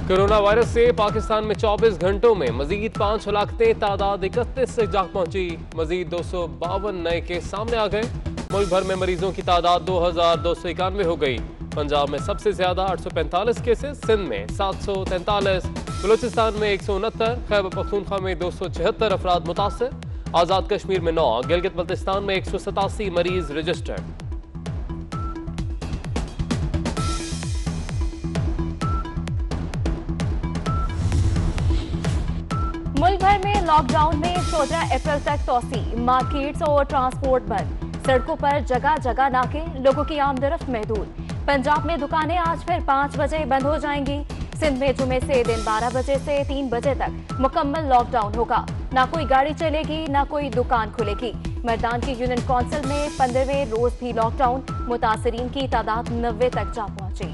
Corona virus से पाकिस्तान में 24 घंटों में मजीद 5 हलाकतें, तादाद 31 से जा पहुंची। मजीद 252 नए केस सामने आ गए। मुल्क भर में मरीजों की तादाद 2291 हो गई। पंजाब में सबसे ज्यादा 845 केसेस, सिंध में 743, बलूचिस्तान में 169, खैबर पख्तूनख्वा में 276 अफराद मुतासर। आजाद कश्मीर में 9, गिलगित बल्तिस्तान में 187 मरीज रजिस्टर्ड। मुल्क भर में लॉकडाउन में 14 अप्रैल तक तोसी, मार्केट्स और ट्रांसपोर्ट बंद। सड़कों पर जगह जगह नाके, लोगों की आमदरफ्त महदूद। पंजाब में दुकानें आज फिर 5 बजे बंद हो जाएंगी। सिंध में जुमे से दिन 12 बजे से 3 बजे तक मुकम्मल लॉकडाउन होगा। ना कोई गाड़ी चलेगी, ना कोई दुकान खुलेगी। मर्दान की यूनियन काउंसिल में 15वें रोज भी लॉकडाउन। मुतासरीन की तादाद 90 तक जा पहुंची।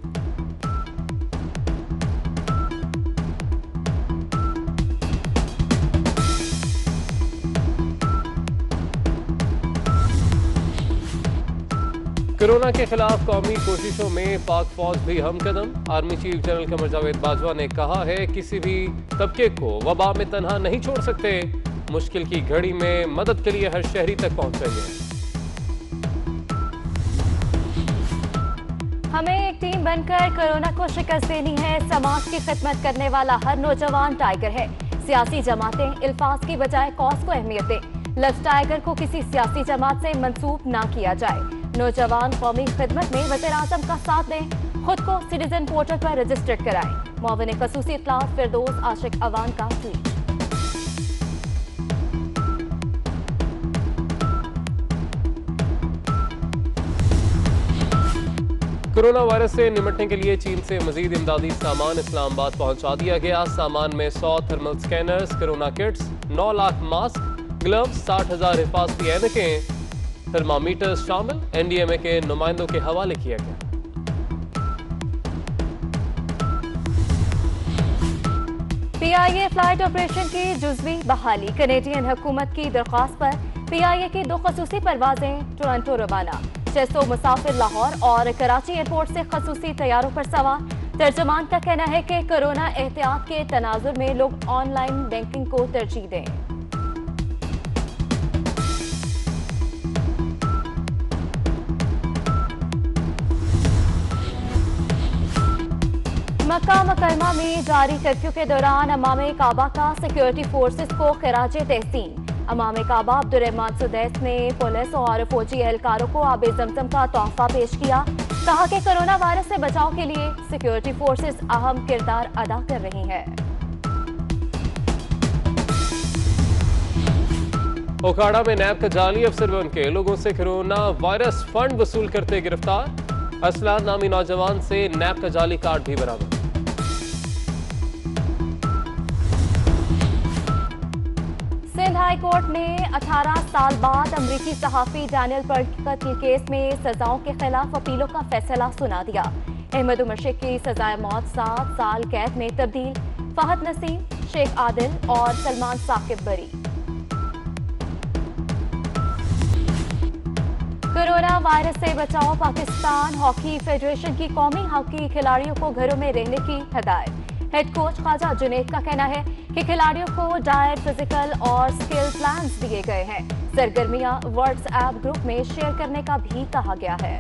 कोरोना के खिलाफ कौमी कोशिशों में पाक फौज भी हमकदम। Army chief general Qamar Javed Bajwa ने कहा है, किसी भी तबके को वबा में तन्हा नहीं छोड़ सकते। मुश्किल की घड़ी में मदद के लिए हर शहरी तक पहुंचेंगे। हमें एक टीम बनकर कोरोना को शिकस्त देनी है। समाज की खिदमत करने वाला हर नौजवान टाइगर है। सियासी जमातें इल्फाज की बजाय कॉज को अहमियत दें। लफ्ज टाइगर को किसी सियासी जमात से मंसूब ना किया जाए। नौजवान कौमी खिदमत में वज़ीर आज़म का साथ दें। खुद को सिटीजन पोर्टल पर रजिस्टर्ड कराएं। मुआविन खसूसी इत्तलात फिरदौस आशिक अवान का ट्वीट। कोरोना वायरस से निपटने के लिए चीन से मजीद इमदादी सामान इस्लामाबाद पहुंचा दिया गया। सामान में 100 thermal scanners, corona kits, 9 lakh mask, gloves, 60,000 हिफाजती ऐनकें, थर्मामीटर्स शामिल एनडीएमए के नुमाइंदों के हवाले किया गया। पीआईए फ्लाइट ऑपरेशन की जुज़वी बहाली। कनेडियन हुकूमत की दरख्वास्त पर पीआईए की 2 खसूसी परवाजें टोरंटो रवाना। 600 मुसाफिर लाहौर और कराची एयरपोर्ट से खसूसी तैयारों पर सवार। तर्जुमान का कहना है कि कोरोना एहतियात के तनाजुर में लोग ऑनलाइन बैंकिंग को तरजीह दें। मक्का मुकरमा में जारी कर्फ्यू के दौरान अमामे काबा का सिक्योरिटी फोर्सेस को खिराजे तहसीन। अमामे काबा अब्दुर्रहमान सुदैस ने पुलिस और फौजी एहलकारों को आबे जमजम का तोहफा पेश किया। कहा कि कोरोना वायरस से बचाव के लिए सिक्योरिटी फोर्सेस अहम किरदार अदा कर रही हैं। ओखाड़ा में नैब का जाली अफसर बन के लोगों से कोरोना वायरस फंड वसूल करते गिरफ्तार। असलान नामी नौजवान से नैब का जाली कार्ड भी बरामद। सिंध हाई कोर्ट ने 18 साल बाद अमरीकी सहाफी डैनियल पर कत्ल केस में सजाओं के खिलाफ अपीलों का फैसला सुना दिया। अहमद उमर शेख की सजाए मौत 7 साल कैद में तब्दील। फहद नसीम, शेख आदिल और सलमान साकिब बरी। कोरोना वायरस से बचाव। पाकिस्तान हॉकी फेडरेशन की कौमी हॉकी खिलाड़ियों को घरों में रहने की हदायत। हेड कोच ख्वाजा जुनैद का कहना है कि खिलाड़ियों को डाइट, फिजिकल और स्किल प्लान्स दिए गए हैं। सरगर्मियां व्हाट्सएप ग्रुप में शेयर करने का भी कहा गया है।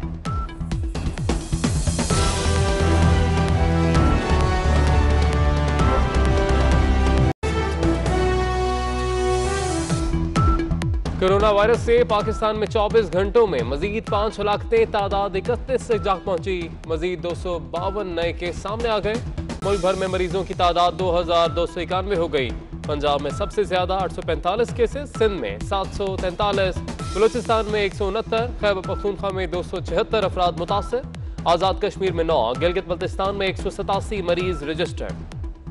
कोरोना वायरस से पाकिस्तान में 24 घंटों में मजीद 5 हलाकतें, तादाद 31 से जा पहुंची। मजीद 252 नए केस सामने आ गए। मुल्क भर में मरीजों की तादाद 2291 हो गई। पंजाब में सबसे ज्यादा 845 केसेस, सिंध में 743, बलूचिस्तान में 169, खैबर पख्तूनख्वा में 276 अफराद मुतासर। आजाद कश्मीर में 9, गिलगित बल्तिस्तान में 187 मरीज रजिस्टर्ड।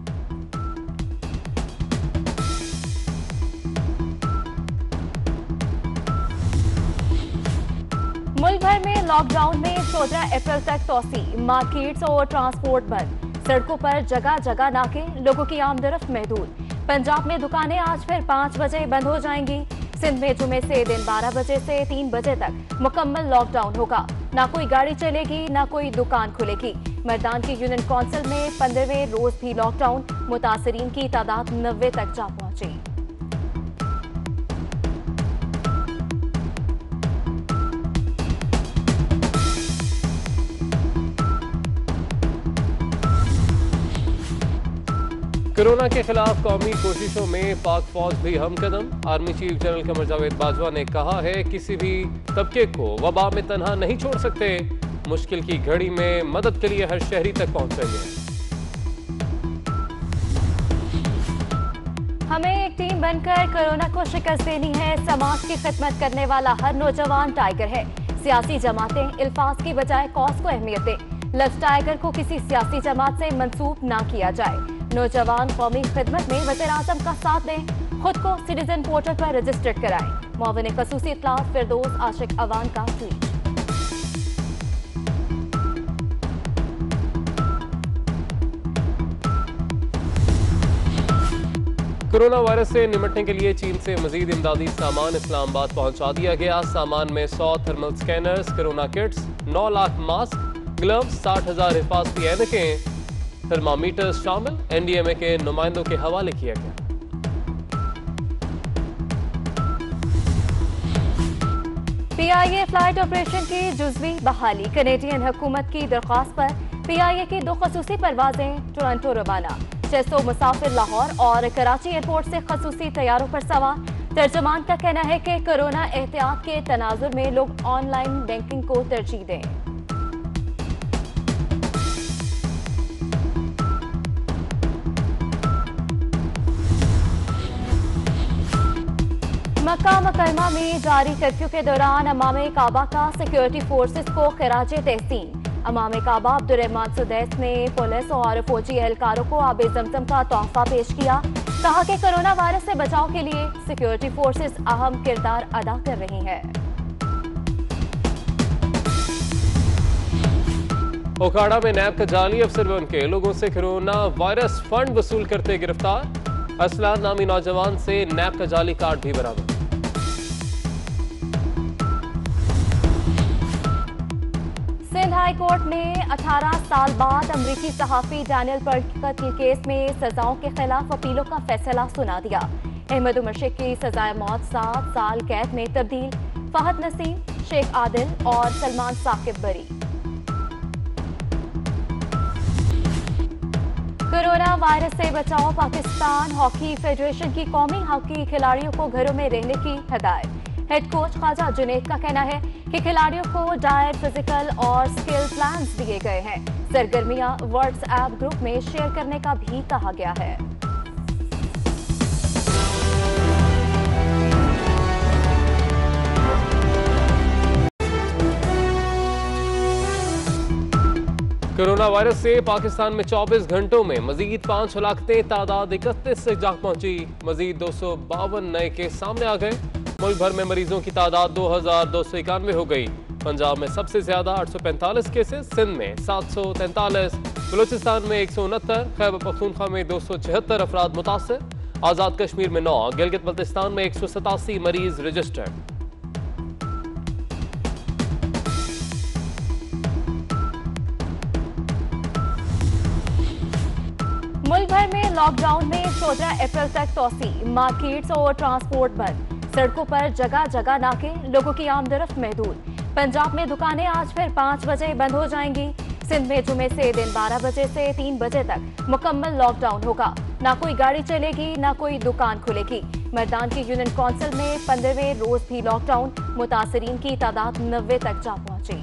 मुल्क भर में लॉकडाउन में 14 अप्रैल तक तोसी, मार्केट्स और ट्रांसपोर्ट बंद। सड़कों पर जगह जगह नाके, लोगों की आमदरफ्त महदूद। पंजाब में दुकानें आज फिर 5 बजे बंद हो जाएंगी। सिंध में जुमे से दिन 12 बजे से 3 बजे तक मुकम्मल लॉकडाउन होगा। ना कोई गाड़ी चलेगी, ना कोई दुकान खुलेगी। मर्दान की यूनियन काउंसिल में 15वें रोज भी लॉकडाउन। मुतासरीन की तादाद 90 तक जा पहुंची। कोरोना के खिलाफ कौमी कोशिशों में पाक फौज भी हम कदम। Army chief general Qamar Javed Bajwa ने कहा है, किसी भी तबके को वबा में तन्हा नहीं छोड़ सकते। मुश्किल की घड़ी में मदद के लिए हर शहरी तक पहुंचेंगे। हमें एक टीम बनकर कोरोना को शिकस्त देनी है। समाज की खिदमत करने वाला हर नौजवान टाइगर है। सियासी जमातें इल्फाज की बजाय कॉज को अहमियत दें। लफ्ज टाइगर को किसी सियासी जमात से मंसूब ना किया जाए। नौजवान कौमी खिदमत में वज़ीर आज़म का साथ दें। खुद को सिटीजन पोर्टल पर रजिस्टर्ड कराएं। मुआविन खसूसी इत्तलात फिरदौस आशिक अवान का ट्वीट। कोरोना वायरस से निपटने के लिए चीन से मजीद इमदादी सामान इस्लामाबाद पहुंचा दिया गया। सामान में 100 thermal scanners, corona kits, 9 lakh mask, gloves, 60,000 हिफाजती ऐनकें, थर्मामीटर्स शामिल। एनडीएमए के नुमाइंदों के हवाले किया गया। पीआईए फ्लाइट ऑपरेशन की जुज़वी बहाली। कनेडियन हुकूमत की दरख्वास्त पर पीआईए की 2 खसूसी परवाजें टोरंटो रवाना। 600 मुसाफिर लाहौर और कराची एयरपोर्ट से खसूसी तैयारों पर सवार। तर्जुमान का कहना है कि कोरोना एहतियात के तनाजुर में लोग ऑनलाइन बैंकिंग को तरजीह दें। मक्का मुकरमा में जारी कर्फ्यू के दौरान अमामे काबा का सिक्योरिटी फोर्सेस को खिराज तहसीन। अमामे काबा अब्दुर्रहमान सुदैस ने पुलिस और फौजी एहलकारों को आब जमजम का तोहफा पेश किया। कहा कि कोरोना वायरस से बचाव के लिए सिक्योरिटी फोर्सेस अहम किरदार अदा कर रही हैं। ओखाड़ा में नैब का जाली अफसर बन के लोगों से कोरोना वायरस फंड वसूल करते गिरफ्तार। असलान नामी नौजवान से नैब का जाली कार्ड भी बरामद। सिंध हाई कोर्ट ने 18 साल बाद अमरीकी सहाफी डैनियल पर कत्ल केस में सजाओं के खिलाफ अपीलों का फैसला सुना दिया। अहमद उमर शेख की सजाए मौत 7 साल कैद में तब्दील। फहद नसीम, शेख आदिल और सलमान साकिब बरी। कोरोना वायरस से बचाव। पाकिस्तान हॉकी फेडरेशन की कौमी हॉकी खिलाड़ियों को घरों में रहने की हिदायत। हेड कोच ख्वाजा जुनैद का कहना है कि खिलाड़ियों को डाइट, फिजिकल और स्किल प्लान्स दिए गए हैं। सरगर्मियां व्हाट्सएप ग्रुप में शेयर करने का भी कहा गया है। कोरोना वायरस से पाकिस्तान में 24 घंटों में मजीद 5 हलाकतें, तादाद 31 से जा पहुंची। मजीद 252 नए केस सामने आ गए। मुल्क भर में मरीजों की तादाद 2291 हो गई। पंजाब में सबसे ज्यादा 845 केसेस, सिंध में 743, बलूचिस्तान में 169, खैबर पख्तूनख्वा में 276 अफराद मुतासर। आजाद कश्मीर में 9, गिलगित बल्तिस्तान में 187 मरीज रजिस्टर्ड। मुल्क भर में लॉकडाउन में 14 अप्रैल तक तोसी। मार्केट्स और ट्रांसपोर्ट बंद। सड़कों पर जगह जगह नाके, लोगों की आमदरफ्त महदूद। पंजाब में दुकानें आज फिर 5 बजे बंद हो जाएंगी। सिंध में जुमे से दिन 12 बजे से 3 बजे तक मुकम्मल लॉकडाउन होगा। ना कोई गाड़ी चलेगी, ना कोई दुकान खुलेगी। मर्दान की यूनियन काउंसिल में 15वें रोज भी लॉकडाउन। मुतासरीन की तादाद 90 तक जा पहुंची।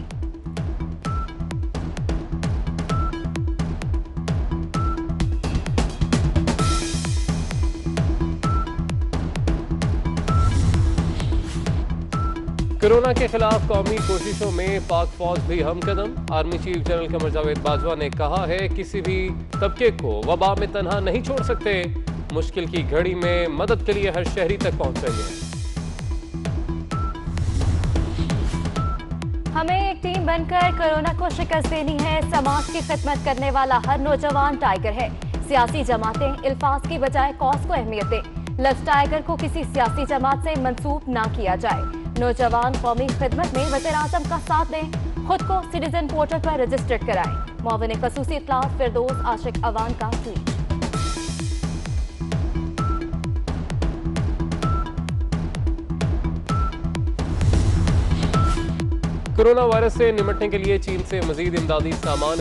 कोरोना के खिलाफ कौमी कोशिशों में पाक फौज भी हम कदम। Army chief general Qamar Javed Bajwa ने कहा है, किसी भी तबके को वबा में तन्हा नहीं छोड़ सकते। मुश्किल की घड़ी में मदद के लिए हर शहरी तक पहुंचेंगे। हमें एक टीम बनकर कोरोना को शिकस्त देनी है। समाज की खिदमत करने वाला हर नौजवान टाइगर है। सियासी जमातें इल्फाज की बजाय कॉज को अहमियत दें। लव टाइगर को किसी सियासी जमात से मंसूब ना किया जाए। नौजवान कौमी खिदमत में वज़ीर-ए-आज़म का साथ दें, खुद को सिटीजन पोर्टल पर रजिस्टर्ड कराएं। मुआविन खसूसी इत्तलात फिरदौस आशिक अवान का ट्वीट। कोरोना वायरस से निपटने के लिए चीन से मजीद इमदादी सामान